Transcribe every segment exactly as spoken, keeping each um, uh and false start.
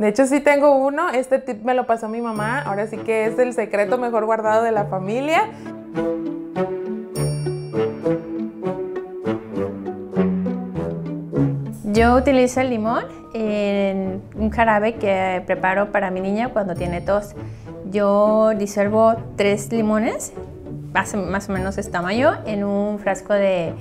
De hecho sí tengo uno, este tip me lo pasó mi mamá, ahora sí que es el secreto mejor guardado de la familia. Yo utilizo el limón en un jarabe que preparo para mi niña cuando tiene tos. Yo disuelvo tres limones, más, más o menos este tamaño, en un frasco de,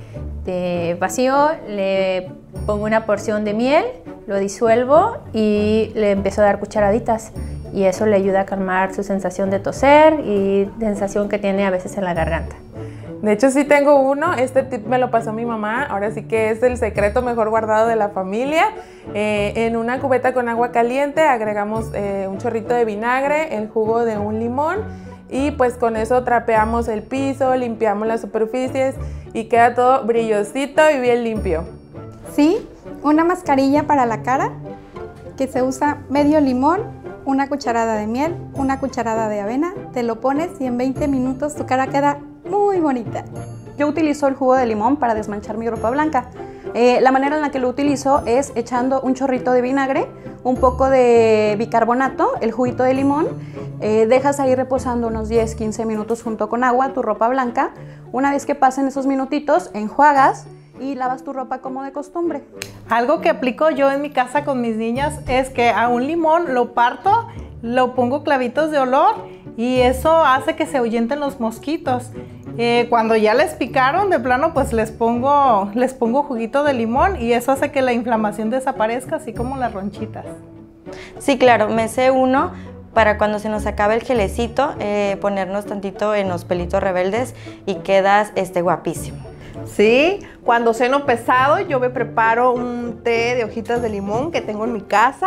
de vacío, le pongo una porción de miel, lo disuelvo y le empiezo a dar cucharaditas. Y eso le ayuda a calmar su sensación de toser y sensación que tiene a veces en la garganta. De hecho sí tengo uno, este tip me lo pasó mi mamá, ahora sí que es el secreto mejor guardado de la familia. Eh, en una cubeta con agua caliente agregamos eh, un chorrito de vinagre, el jugo de un limón y pues con eso trapeamos el piso, limpiamos las superficies y queda todo brillosito y bien limpio. Sí, una mascarilla para la cara que se usa medio limón, una cucharada de miel, una cucharada de avena, te lo pones y en veinte minutos tu cara queda muy bonita. Yo utilizo el jugo de limón para desmanchar mi ropa blanca. Eh, la manera en la que lo utilizo es echando un chorrito de vinagre, un poco de bicarbonato, el juguito de limón, eh, dejas ahí reposando unos diez a quince minutos junto con agua tu ropa blanca. Una vez que pasen esos minutitos, enjuagas y lavas tu ropa como de costumbre. Algo que aplico yo en mi casa con mis niñas es que a un limón lo parto, lo pongo clavitos de olor y eso hace que se ahuyenten los mosquitos. Eh, cuando ya les picaron de plano, pues les pongo, les pongo juguito de limón y eso hace que la inflamación desaparezca, así como las ronchitas. Sí, claro, me sé uno para cuando se nos acabe el gelecito, eh, ponernos tantito en los pelitos rebeldes y quedas este, guapísimo. Sí, cuando ceno pesado yo me preparo un té de hojitas de limón que tengo en mi casa.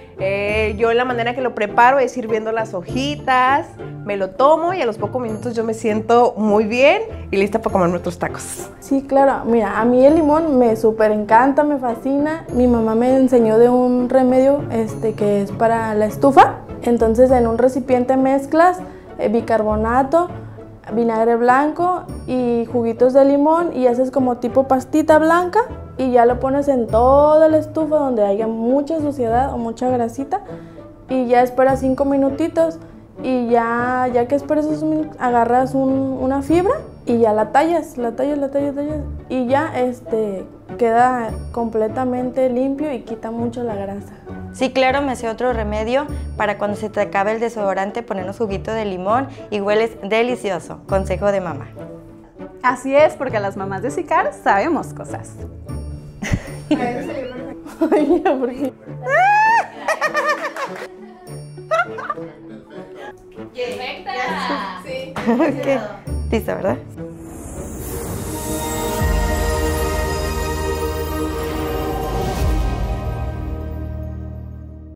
Eh, yo la manera que lo preparo es hirviendo las hojitas, me lo tomo y a los pocos minutos yo me siento muy bien y lista para comerme otros tacos. Sí, claro, mira, a mí el limón me súper encanta, me fascina. Mi mamá me enseñó de un remedio este, que es para la estufa. Entonces en un recipiente mezclas eh, bicarbonato, vinagre blanco y juguitos de limón y haces como tipo pastita blanca y ya lo pones en toda la estufa donde haya mucha suciedad o mucha grasita y ya esperas cinco minutitos y ya, ya que esperas esos minutos agarras un, una fibra y ya la tallas, la tallas, la tallas, tallas y ya este, queda completamente limpio y quita mucho la grasa. Sí, claro, me sé otro remedio para cuando se te acabe el desodorante, ponernos juguito de limón y hueles delicioso. Consejo de mamá. Así es, porque las mamás de Sicar sabemos cosas. Ay, mira, ¿por qué? ¡Perfecta! Sí. Okay. Listo, ¿verdad?